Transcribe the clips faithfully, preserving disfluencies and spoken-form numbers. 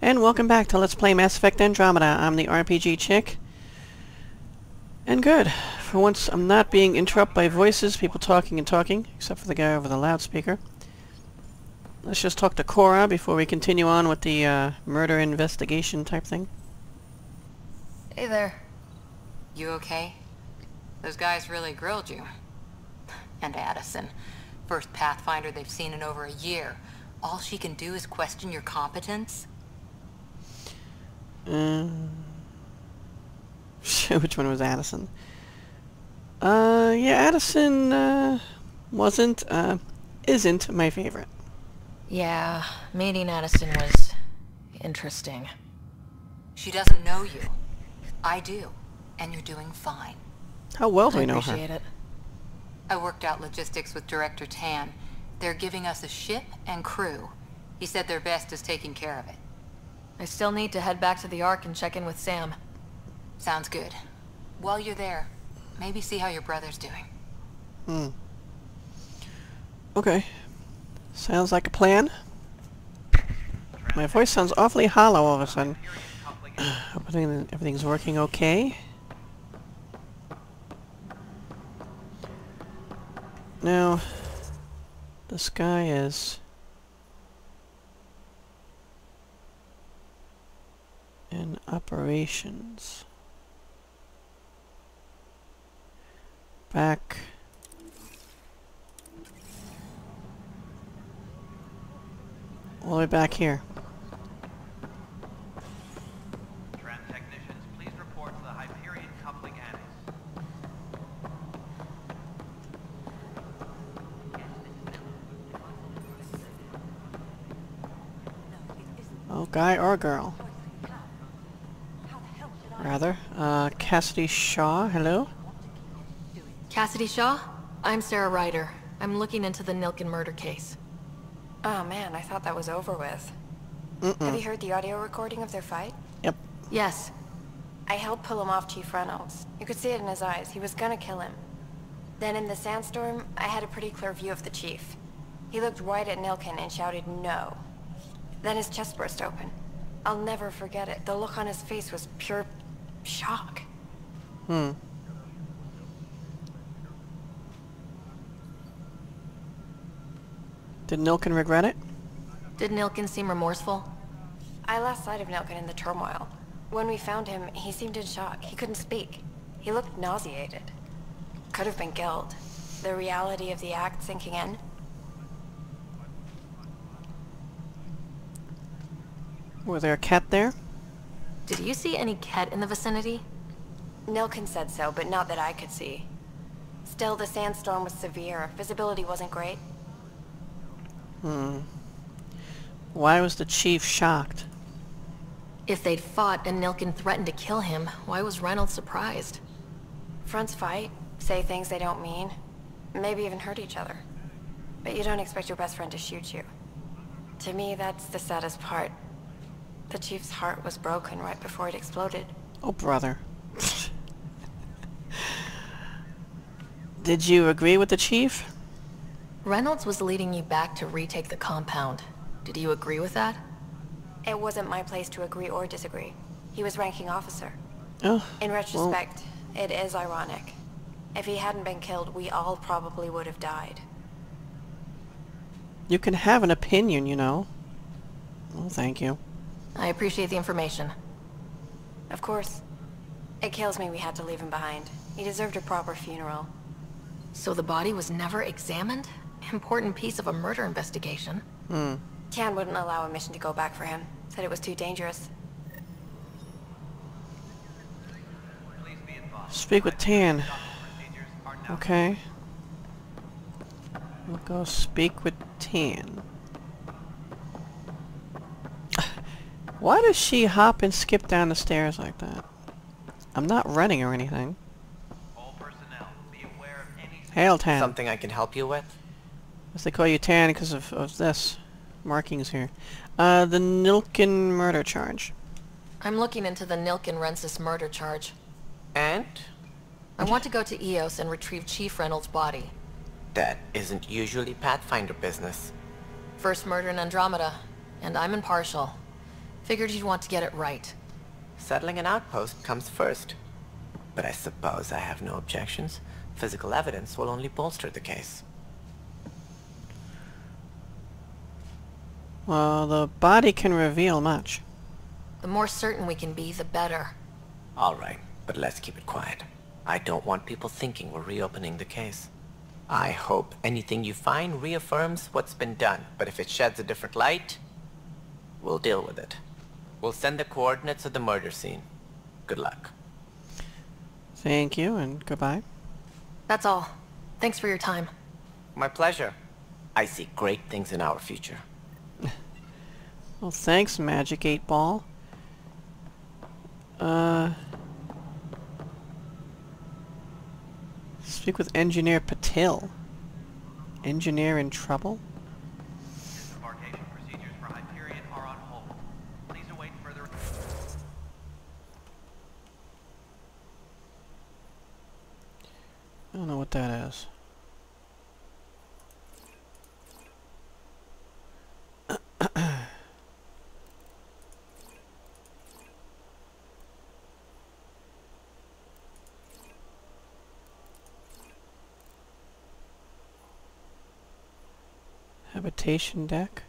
And welcome back to Let's Play Mass Effect Andromeda. I'm the R P G chick. And good. For once, I'm not being interrupted by voices, people talking and talking, except for the guy over the loudspeaker. Let's just talk to Cora before we continue on with the uh, murder investigation type thing. Hey there. You okay? Those guys really grilled you. And Addison. First Pathfinder they've seen in over a year. All she can do is question your competence? Um, which one was Addison? Uh, yeah, Addison, uh, wasn't, uh, isn't my favorite. Yeah, meeting Addison was interesting. She doesn't know you. I do. And you're doing fine. How well do I we know her? appreciate it. I worked out logistics with Director Tan. They're giving us a ship and crew. He said their best is taking care of it. I still need to head back to the Ark and check in with S A M. Sounds good. While you're there, maybe see how your brother's doing. Hmm. Okay. Sounds like a plan. My voice sounds awfully hollow all of a sudden. Hope everything's working okay. Now, this guy is... in operations. Back. All the way back here. Tram technicians, please report to the Hyperion coupling annex. Oh, guy or girl? Rather. Uh, Cassidy Shaw, hello? Cassidy Shaw? I'm Sarah Ryder. I'm looking into the Nilken murder case. Oh man, I thought that was over with. Mm-mm. Have you heard the audio recording of their fight? Yep. Yes. I helped pull him off Chief Reynolds. You could see it in his eyes. He was gonna kill him. Then in the sandstorm, I had a pretty clear view of the Chief. He looked right at Nilken and shouted no. Then his chest burst open. I'll never forget it. The look on his face was pure shock. Hmm. Did Nilken regret it? Did Nilken seem remorseful? I lost sight of Nilken in the turmoil. When we found him, he seemed in shock. He couldn't speak. He looked nauseated. Could have been guilt. The reality of the act sinking in. Were there a cat there? Did you see any Ket in the vicinity? Nilken said so, but not that I could see. Still, the sandstorm was severe. Visibility wasn't great. Hmm. Why was the chief shocked? If they'd fought and Nilken threatened to kill him, why was Reynolds surprised? Fronts fight, say things they don't mean, maybe even hurt each other. But you don't expect your best friend to shoot you. To me, that's the saddest part. The chief's heart was broken right before it exploded. Oh, brother. Did you agree with the chief? Reynolds was leading you back to retake the compound. Did you agree with that? It wasn't my place to agree or disagree. He was ranking officer. Oh, In retrospect, well, it is ironic. If he hadn't been killed, we all probably would have died. you can have an opinion, you know. Well, thank you. I appreciate the information. Of course. It kills me we had to leave him behind. He deserved a proper funeral. So the body was never examined? Important piece of a murder investigation. Hmm. Tan wouldn't allow a mission to go back for him. Said it was too dangerous. Please be advised. Speak with Tan. Procedures are now Okay. We'll go speak with Tan. Why does she hop and skip down the stairs like that? I'm not running or anything. all personnel. Be aware of any Hail, Tan. Something I can help you with? Guess they call you Tan because of, of this. Markings here. Uh, the Nilken murder charge. I'm looking into the Nilken Rensis murder charge. And? I want to go to E O S and retrieve Chief Reynolds' body. That isn't usually Pathfinder business. First murder in Andromeda, and I'm impartial. Figured you'd want to get it right. Settling an outpost comes first. But I suppose I have no objections. Physical evidence will only bolster the case. Well, the body can reveal much. The more certain we can be, the better. Alright, but let's keep it quiet. I don't want people thinking we're reopening the case. I hope anything you find reaffirms what's been done, but if it sheds a different light, we'll deal with it. We'll send the coordinates of the murder scene. Good luck. Thank you, and goodbye. That's all. Thanks for your time. My pleasure. I see great things in our future. Well, thanks, Magic eight Ball. Uh... Speak with Engineer Patil. Engineer in trouble? Disembarkation procedures for Hyperion are on hold. Please await further... I don't know what that is. Habitation deck.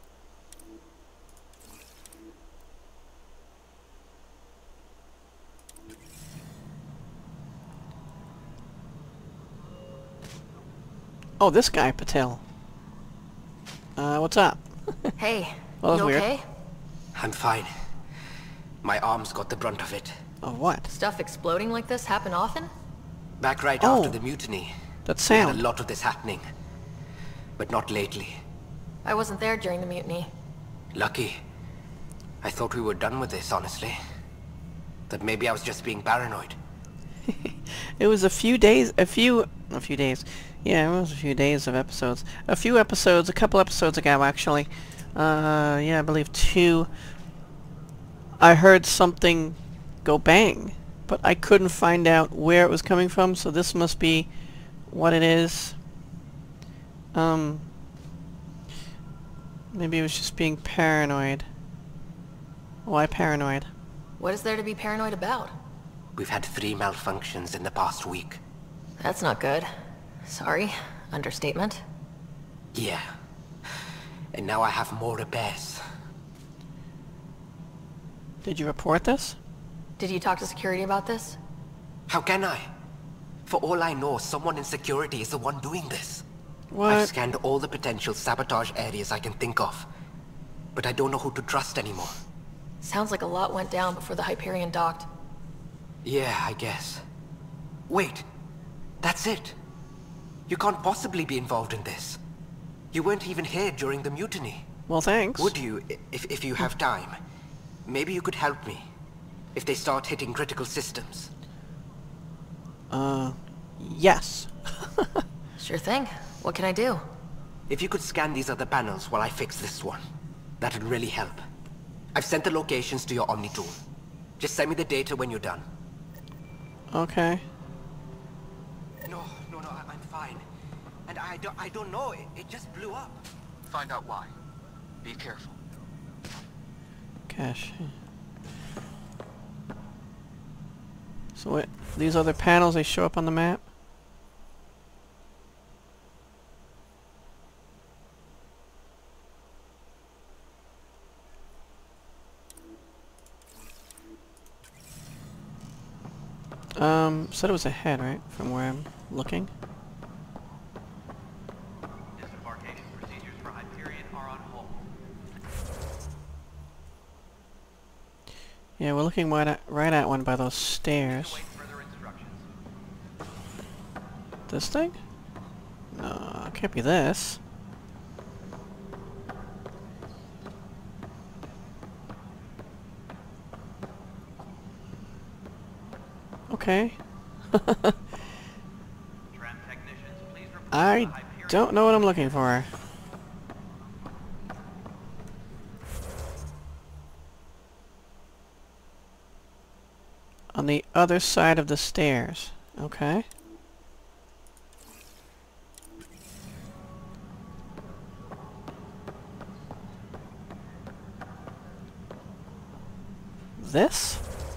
Oh, this guy, Patel. Uh, what's up? Hey, Well, you that's weird. okay? I'm fine. My arms got the brunt of it. Of what? Stuff exploding like this happen often? Back right Oh. after the mutiny. That We had sound. a lot of this happening. But not lately. I wasn't there during the mutiny. Lucky. I thought we were done with this, honestly. That maybe I was just being paranoid. It was a few days, a few, a few days. Yeah, it was a few days of episodes. A few episodes, a couple episodes ago, actually. Uh, yeah, I believe two. I heard something go bang, but I couldn't find out where it was coming from, so this must be what it is. Um, maybe it was just being paranoid. Why paranoid? What is there to be paranoid about? We've had three malfunctions in the past week. That's not good. Sorry. Understatement. Yeah. And now I have more repairs. Did you report this? Did you talk to security about this? How can I? For all I know, someone in security is the one doing this. What? I've scanned all the potential sabotage areas I can think of. But I don't know who to trust anymore. Sounds like a lot went down before the Hyperion docked. Yeah, I guess. Wait. That's it. You can't possibly be involved in this. You weren't even here during the mutiny. Well, thanks. Would you, i- if, if you have time? Maybe you could help me. If they start hitting critical systems. Uh, yes. Sure thing. What can I do? If you could scan these other panels while I fix this one, that would really help. I've sent the locations to your Omni tool. Just send me the data when you're done. Okay. No, no, no, I- I'm fine. And I don't, I don't know, it, it just blew up. Find out why. Be careful. Cache. So what, these other panels, they show up on the map? Um, said it was ahead, right? From where I'm looking? Disembarkation procedures for Hyperion are on hold. Yeah, we're looking right at, right at one by those Please stairs. await further instructions. This thing? No, it can't be this. Okay. Tram technicians, please report to the I Hyperion. don't know what I'm looking for. On the other side of the stairs. Okay. this?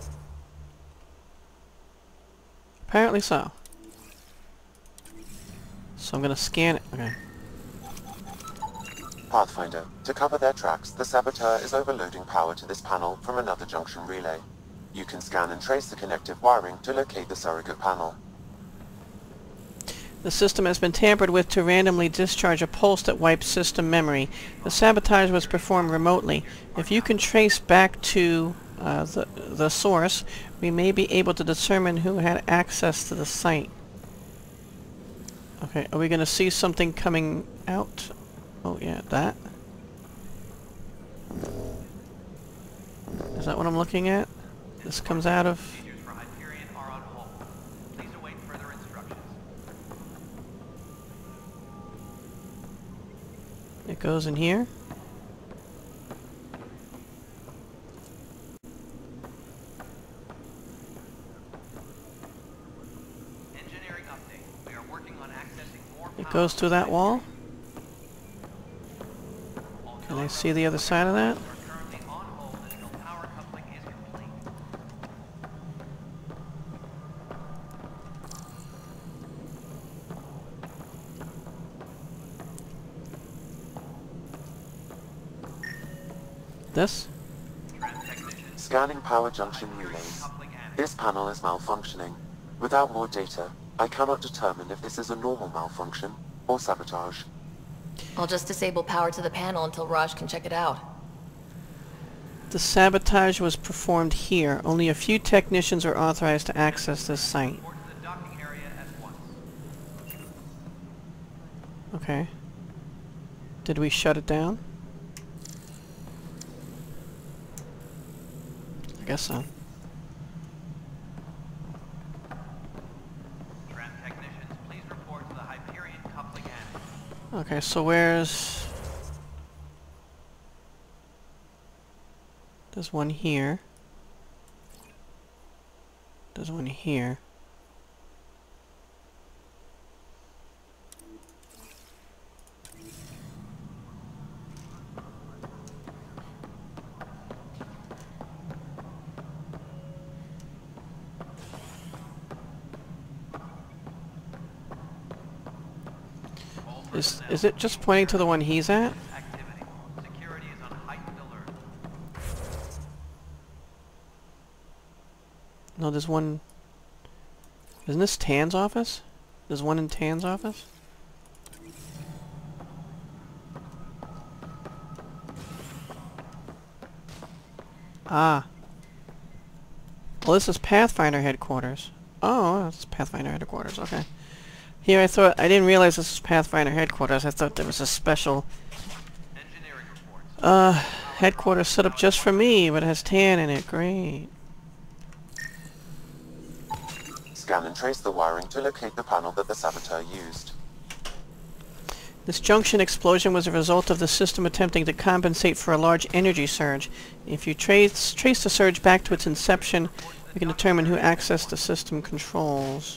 Apparently so. So I'm gonna scan it. Okay. Pathfinder, to cover their tracks, the Saboteur is overloading power to this panel from another junction relay. You can scan and trace the connective wiring to locate the surrogate panel. The system has been tampered with to randomly discharge a pulse that wipes system memory. The sabotage was performed remotely. If you can trace back to uh, the, the source, we may be able to determine who had access to the site. Okay, are we going to see something coming out? Oh yeah, that. Is that what I'm looking at? This comes out of... Procedures for Hyperion are on hold. Please await further instructions. It goes in here. Engineering update. We are working on accessing more It power. goes through that wall. All Can I see the other side of that? are currently on hold until power coupling is complete. This? Scanning power junction relays. This panel is malfunctioning. Without more data, I cannot determine if this is a normal malfunction or sabotage. I'll just disable power to the panel until Raj can check it out. The sabotage was performed here. Only a few technicians are authorized to access this site. Report to the docking area at once. Okay. Did we shut it down? I guess so. Tram technicians, please report to the Hyperion coupling annex. Okay, so where's... There's one here. There's one here. Is, is it just pointing to the one he's at? Activity. Security is on heightened alert. No, there's one... Isn't this Tan's office? There's one in Tan's office? Ah. Well, this is Pathfinder headquarters. Oh, this is Pathfinder headquarters, okay. Here I thought... I didn't realize this was Pathfinder headquarters. I thought there was a special... Engineering reports. Uh, headquarters set up just for me, but it has Tan in it. Great. Scan and trace the wiring to locate the panel that the Saboteur used. This junction explosion was a result of the system attempting to compensate for a large energy surge. If you trace, trace the surge back to its inception, we can determine who accessed the system controls.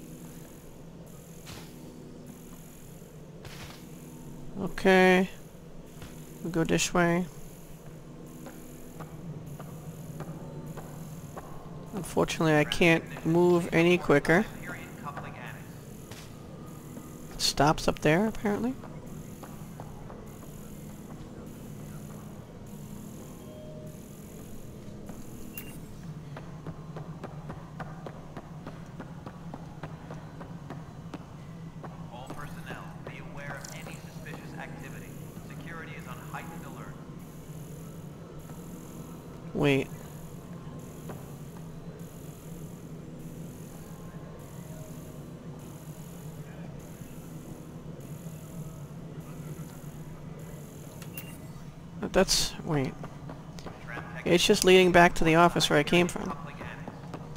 Okay. We'll go this way. Unfortunately, I can't move any quicker. Hyperion coupling annex. It stops up there, apparently. All personnel, be aware of any suspicious activity. Security is on heightened alert. Wait. That's... wait. Tram tech It's just leading back to the office where I came from. coupling annex.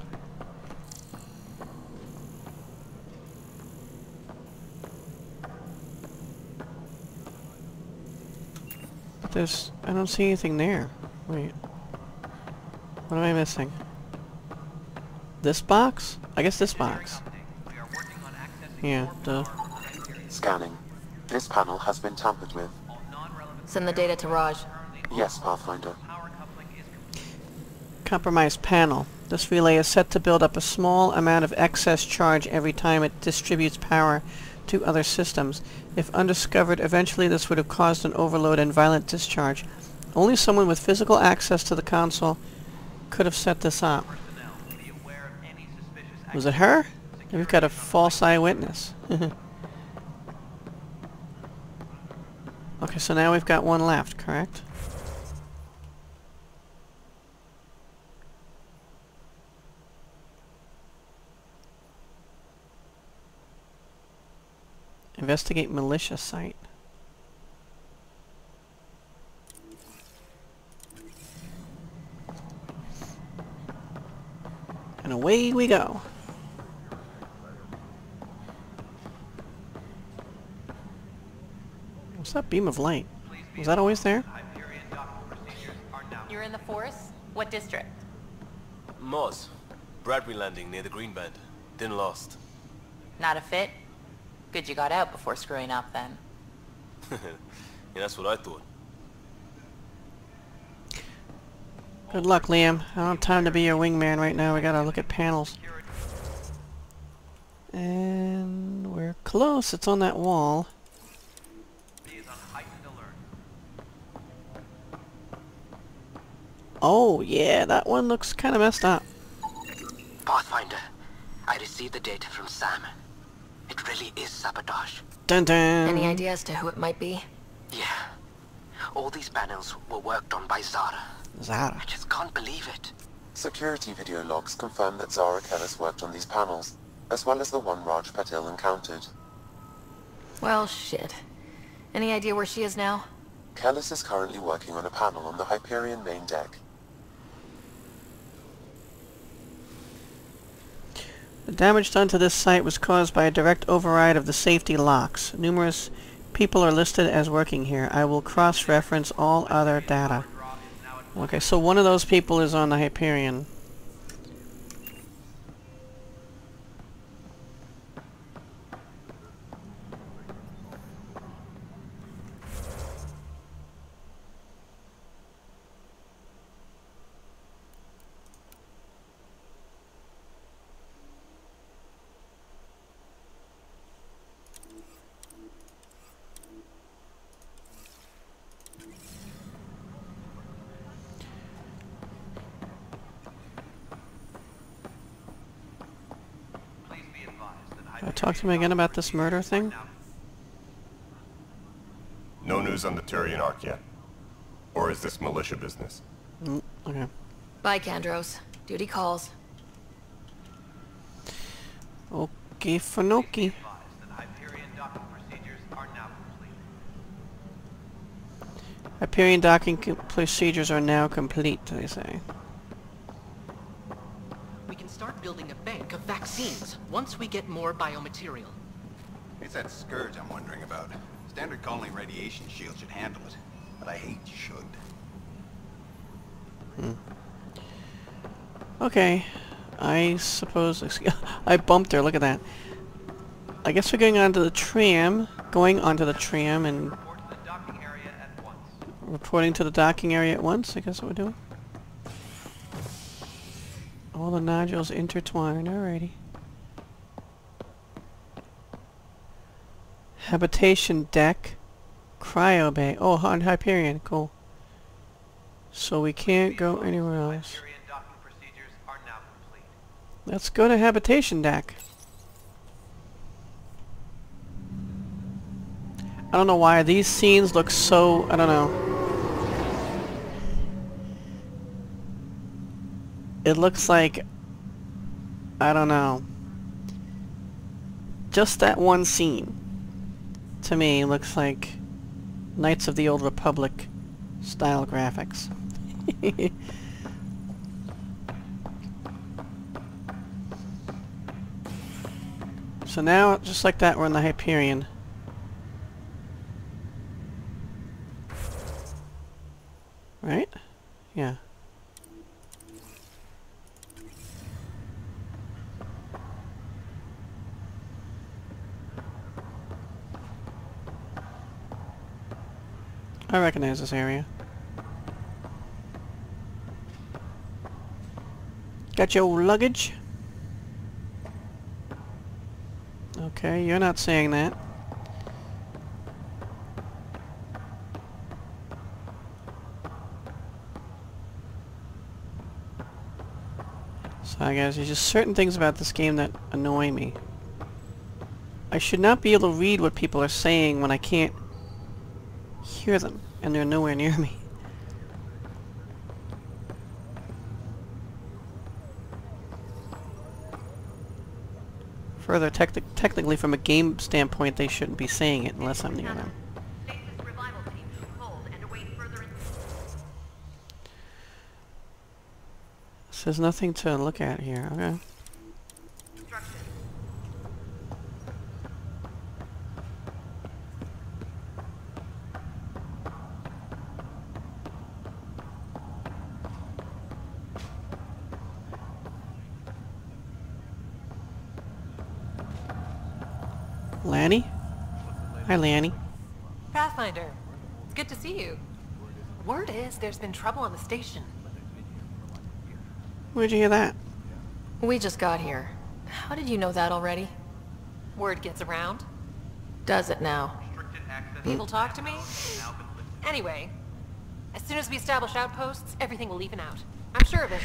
But there's... I don't see anything there. Wait. What am I missing? This box? I guess this box. Update. We are working on accessing Yeah, more duh. power from Hyperion. Scanning. This panel has been tampered with. All non-relevant Send the data to Raj. Yes, Pathfinder. power coupling is complete. Compromised panel. This relay is set to build up a small amount of excess charge every time it distributes power to other systems. If undiscovered, eventually this would have caused an overload and violent discharge. Only someone with physical access to the console could have set this up. Was it her? We've got a false eyewitness. Okay, so now we've got one left, correct? Investigate militia site. And away we go. What's that beam of light? Was that always there? You're in the force? What district? Moz. Bradbury landing near the Green Band. Didn't lost. Not a fit? Good you got out before screwing up then. Yeah, that's what I thought. Good luck, Liam. I don't have time to be your wingman right now. We gotta look at panels. And we're close. It's on that wall. Oh, yeah, that one looks kind of messed up. Pathfinder, I received the data from S A M. It really is sabotage. Dun dun. Any idea as to who it might be? Yeah. All these panels were worked on by Zara. Zara. I just can't believe it. Security video logs confirm that Zara Kellis worked on these panels, as well as the one Raj Patil encountered. Well, shit. Any idea where she is now? Kellis is currently working on a panel on the Hyperion main deck. The damage done to this site was caused by a direct override of the safety locks. Numerous people are listed as working here. I will cross-reference all other data. Okay, so one of those people is on the Hyperion. Can I talk to him again about this murder thing? No news on the Turian Ark yet? Or is this militia business? Mm, okay. Bye, Kandros. Duty calls. Okay, Fanoki. Hyperion docking procedures are now complete, they say. We can start building a bank of vaccines once we get more biomaterial. It's that scourge I'm wondering about. Standard colony radiation shield should handle it, but I hate should. Hmm. Okay. I suppose... I bumped her, look at that. I guess we're going onto the tram. Going onto the tram and... reporting to the docking area at once, I guess what we're doing. All the nodules intertwined, alrighty. Habitation deck. Cryo bay. Oh, on Hyperion, cool. So we can't go anywhere else. Let's go to habitation deck. I don't know why these scenes look so, I don't know. It looks like, I don't know. Just that one scene, to me, looks like Knights of the Old Republic style graphics. So now, just like that, we're in the Hyperion. Right? Yeah. I recognize this area. Got your luggage? Okay, you're not saying that. So I guess there's just certain things about this game that annoy me. I should not be able to read what people are saying when I can't hear them, and they're nowhere near me. Further, tec technically from a game standpoint, they shouldn't be saying it unless I'm near them. So there's nothing to look at here, okay. Lanny? Hi, Lanny. Pathfinder, it's good to see you. Word is there's been trouble on the station. Where'd you hear that? We just got here. How did you know that already? Word gets around. Does it now? People talk to me? Anyway, as soon as we establish outposts, everything will even out. I'm sure of it.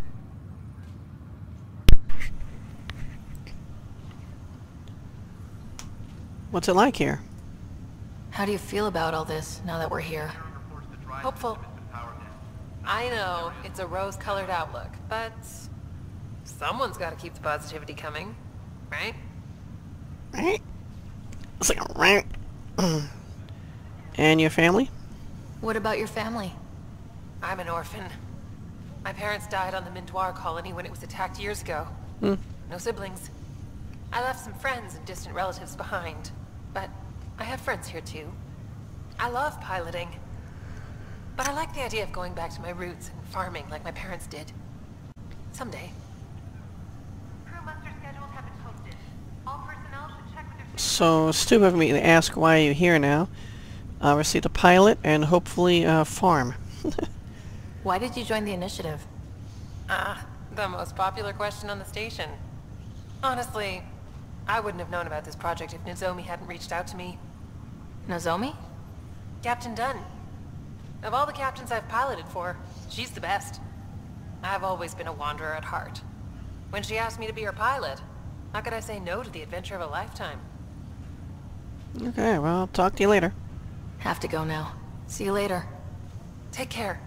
What's it like here? How do you feel about all this, now that we're here? Hopeful. I know, it's a rose-colored outlook, but someone's got to keep the positivity coming, right? Right? It's like a right. And your family? What about your family? I'm an orphan. My parents died on the Mindoir colony when it was attacked years ago. Hmm. No siblings. I left some friends and distant relatives behind, but I have friends here too. I love piloting, but I like the idea of going back to my roots and farming like my parents did. Someday. Crew muster schedules have been posted. All personnel should check with their... So, stupid of me to ask why you're here now. Obviously to pilot and hopefully uh, farm. Why did you join the initiative? Ah, the most popular question on the station. Honestly, I wouldn't have known about this project if Nozomi hadn't reached out to me. Nozomi? Captain Dunn. Of all the captains I've piloted for, she's the best. I've always been a wanderer at heart. When she asked me to be her pilot, how could I say no to the adventure of a lifetime? Okay, well, I'll talk to you later. Have to go now. See you later. Take care.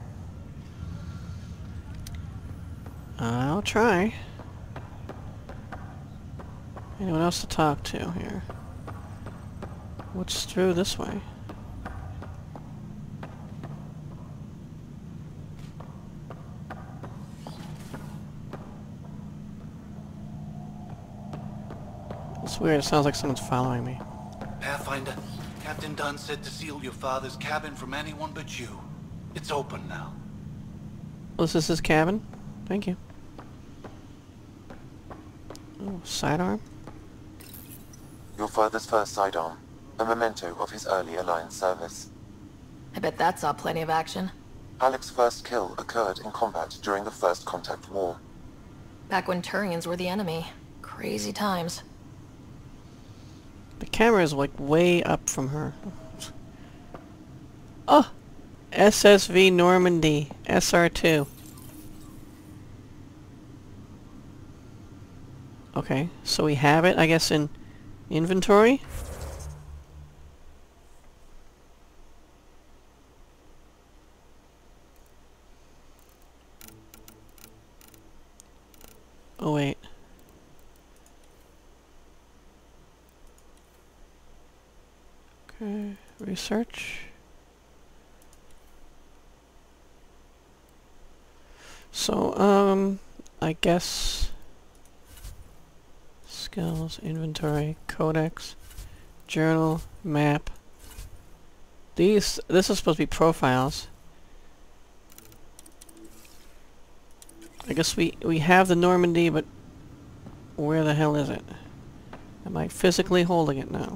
I'll try. Anyone else to talk to here? What's through this way? It's weird, it sounds like someone's following me. Pathfinder, Captain Dunn said to seal your father's cabin from anyone but you. It's open now. Oh, this is his cabin? Thank you. Oh, sidearm? Your father's first sidearm, a memento of his early Alliance service. I bet that saw plenty of action. Alec's first kill occurred in combat during the First Contact War. Back when Turians were the enemy. Crazy times. The camera is like way up from her. Oh! S S V Normandy, S R two. Okay, so we have it, I guess, in inventory? Oh, wait. Okay, research. So, um, I guess... skills, inventory, codex, journal, map. These, this is supposed to be profiles. I guess we, we have the Normandy, but where the hell is it? Am I physically holding it now?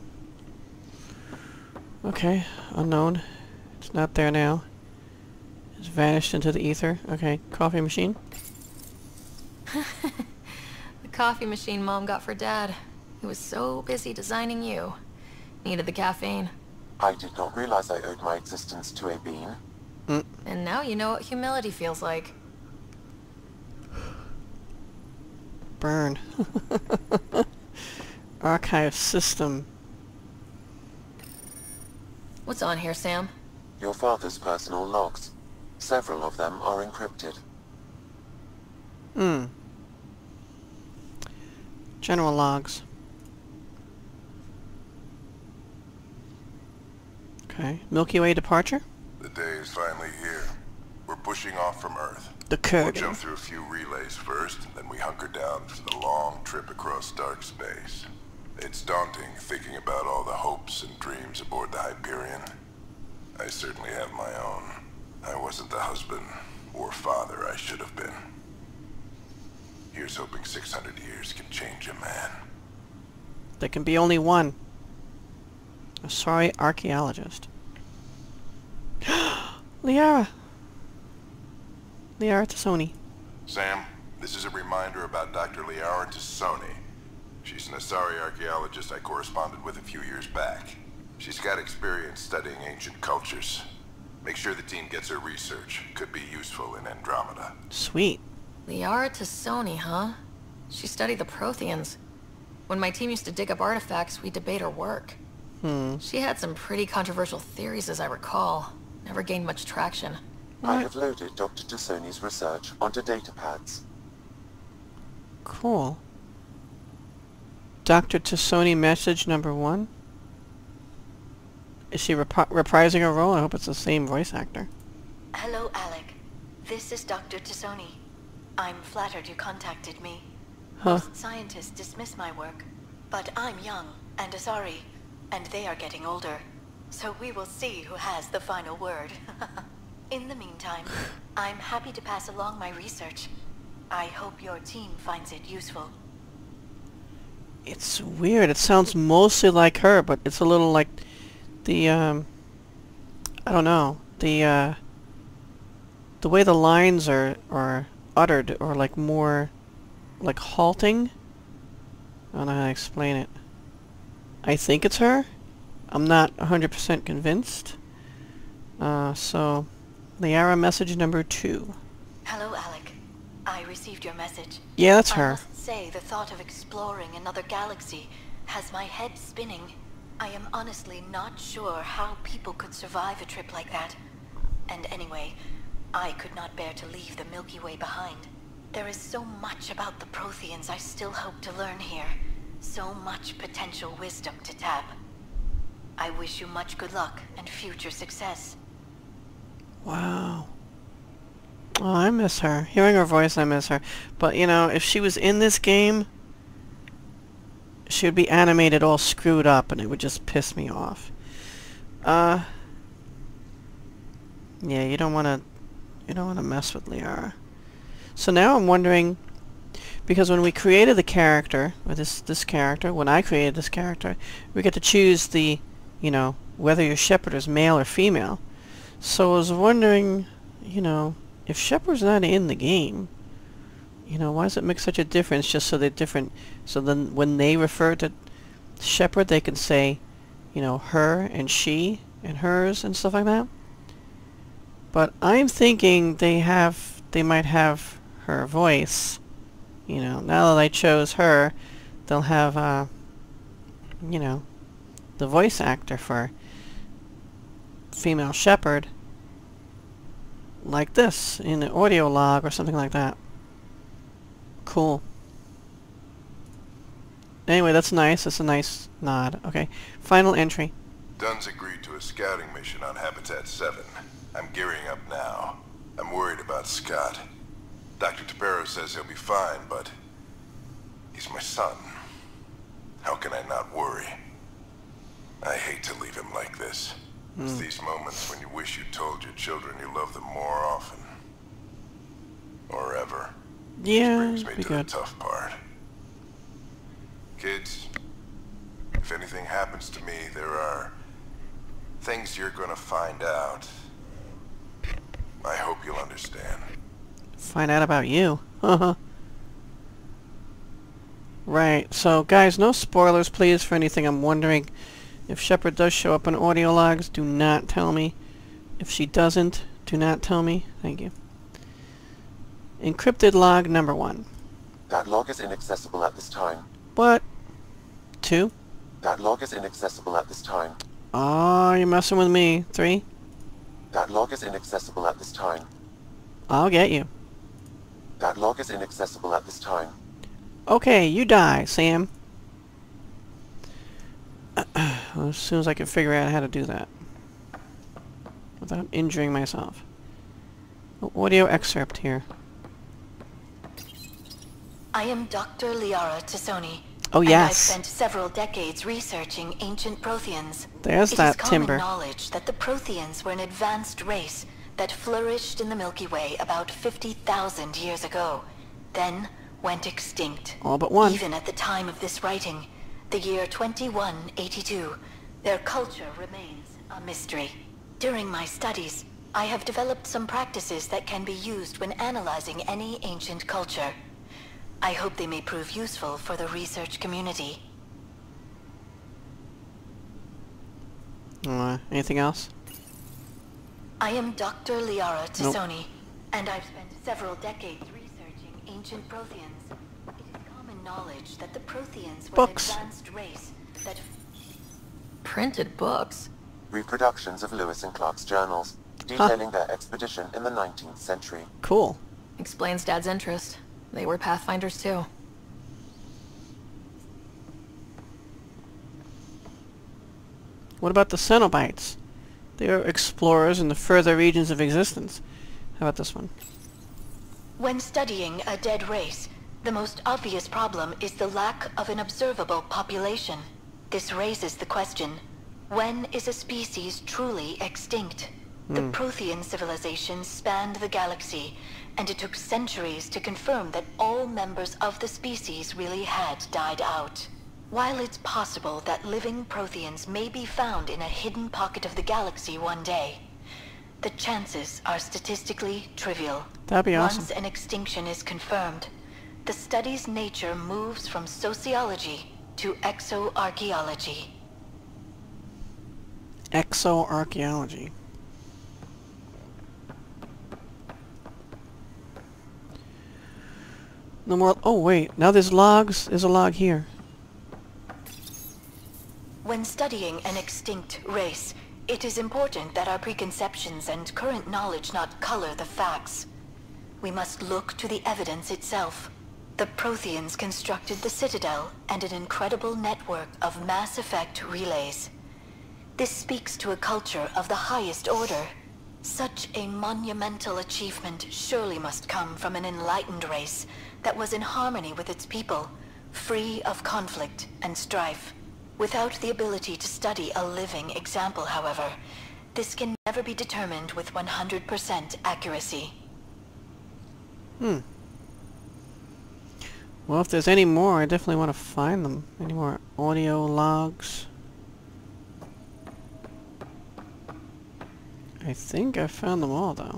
Okay, unknown. It's not there now. It's vanished into the ether. Okay, coffee machine. The coffee machine Mom got for Dad. He was so busy designing you. Needed the caffeine. I did not realize I owed my existence to a bean. Mm. And now you know what humility feels like. Burn. Archive system. What's on here, Sam? Your father's personal logs. Several of them are encrypted. Hmm. General logs. Okay. Milky Way departure? The day is finally here. We're pushing off from Earth. The We'll Kurgan. jump through a few relays first, then we hunker down for the long trip across dark space. It's daunting thinking about all the hopes and dreams aboard the Hyperion. I certainly have my own. I wasn't the husband or father I should have been. Here's hoping six hundred years can change a man. There can be only one. A sorry archaeologist. Liara! Liara Tassoni. Sam, this is a reminder about Doctor Liara Tassoni. She's an Asari archaeologist I corresponded with a few years back. She's got experience studying ancient cultures. Make sure the team gets her research. Could be useful in Andromeda. Sweet. Liara Tassoni, huh? She studied the Protheans. When my team used to dig up artifacts, we'd debate her work. Hmm. She had some pretty controversial theories, as I recall. Never gained much traction. I have loaded Doctor Tassoni's research onto datapads. Cool. Doctor Tassoni message number one. Is she rep reprising her role? I hope it's the same voice actor. Hello, Alec. This is Doctor Tassoni. I'm flattered you contacted me. Huh. Most scientists dismiss my work, but I'm young and Asari, and they are getting older. So we will see who has the final word. In the meantime, I'm happy to pass along my research. I hope your team finds it useful. It's weird. It sounds mostly like her, but it's a little like the, um... I don't know. The, uh... the way the lines are, are uttered, or like more... like halting? I don't know how to explain it. I think it's her. I'm not one hundred percent convinced. Uh, so... Liara message number two. Hello, Alec. I received your message. Yeah, that's I her. must say, the thought of exploring another galaxy has my head spinning. I am honestly not sure how people could survive a trip like that. And anyway, I could not bear to leave the Milky Way behind. There is so much about the Protheans I still hope to learn here. So much potential wisdom to tap. I wish you much good luck and future success. Wow. Oh, I miss her. Hearing her voice, I miss her. But, you know, if she was in this game, she would be animated all screwed up, and it would just piss me off. Uh... Yeah, you don't want to... You don't want to mess with Liara. So now I'm wondering... Because when we created the character, or this, this character, when I created this character, we get to choose the, you know, whether your Shepherd is male or female. So I was wondering, you know, if Shepard's not in the game, you know, why does it make such a difference just so they're different? So then when they refer to Shepard, they can say, you know, her and she and hers and stuff like that. But I'm thinking they have, they might have her voice. You know, now that I chose her, they'll have, uh, you know, the voice actor for female Shepherd, like this, in an audio log or something like that. Cool. Anyway, that's nice. That's a nice nod. Okay. Final entry. Dunn's agreed to a scouting mission on Habitat seven. I'm gearing up now. I'm worried about Scott. Doctor Tapero says he'll be fine, but he's my son. How can I not worry? I hate to leave him like this. Mm. It's these moments when you wish you told your children you love them more often. Or ever. Yeah, Which brings me be to good. the tough part. Kids, if anything happens to me, there are things you're gonna find out. I hope you'll understand. Find out about you. Haha. Right, so guys, no spoilers please for anything I'm wondering. If Shepard does show up in audio logs, do not tell me. If she doesn't, do not tell me. Thank you. Encrypted log number one. That log is inaccessible at this time. What? Two? That log is inaccessible at this time. Oh, you're messing with me. Three? That log is inaccessible at this time. I'll get you. That log is inaccessible at this time. Okay, you die, Sam. Well, as soon as I can figure out how to do that. Without injuring myself. Audio excerpt here. I am Doctor Liara Tassoni. Oh, yes. And I've spent several decades researching ancient Protheans. There's that timber. It is common knowledge that the Protheans were an advanced race that flourished in the Milky Way about fifty thousand years ago, then went extinct. All but one. Even at the time of this writing, the year twenty-one eighty-two, their culture remains a mystery. During my studies, I have developed some practices that can be used when analyzing any ancient culture. I hope they may prove useful for the research community. Uh, anything else? I am Doctor Liara Tassoni, nope. and I've spent several decades researching ancient Protheans. It is common knowledge that the Protheans were Books. an advanced race that... Printed books? Reproductions of Lewis and Clark's journals, detailing huh. their expedition in the nineteenth century. Cool. Explains Dad's interest. They were Pathfinders too. What about the Cenobites? They are explorers in the further regions of existence. How about this one? When studying a dead race, the most obvious problem is the lack of an observable population. This raises the question, when is a species truly extinct? Mm. The Prothean civilization spanned the galaxy, and it took centuries to confirm that all members of the species really had died out. While it's possible that living Protheans may be found in a hidden pocket of the galaxy one day, the chances are statistically trivial. That'd be awesome. Once an extinction is confirmed, the study's nature moves from sociology to exoarchaeology. Exoarchaeology. No more... Oh, wait. Now there's logs. There's a log here. When studying an extinct race, it is important that our preconceptions and current knowledge not color the facts. We must look to the evidence itself. The Protheans constructed the Citadel and an incredible network of mass effect relays. This speaks to a culture of the highest order. Such a monumental achievement surely must come from an enlightened race that was in harmony with its people, free of conflict and strife. Without the ability to study a living example, however, this can never be determined with one hundred percent accuracy. Hmm. Well, if there's any more, I definitely want to find them. Any more audio logs? I think I found them all, though.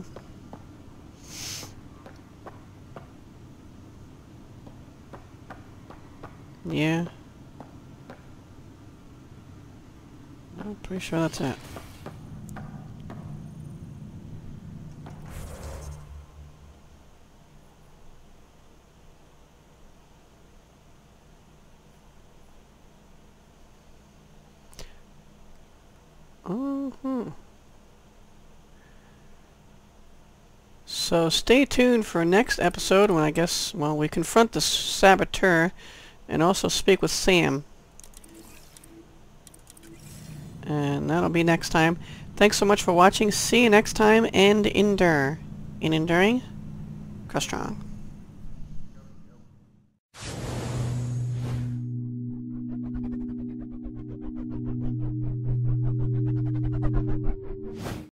Yeah. I'm pretty sure that's it. Uh-huh. So stay tuned for next episode when I guess, well, we confront the Saboteur and also speak with S A M. And that'll be next time. Thanks so much for watching. See you next time, and endure. In enduring, go strong.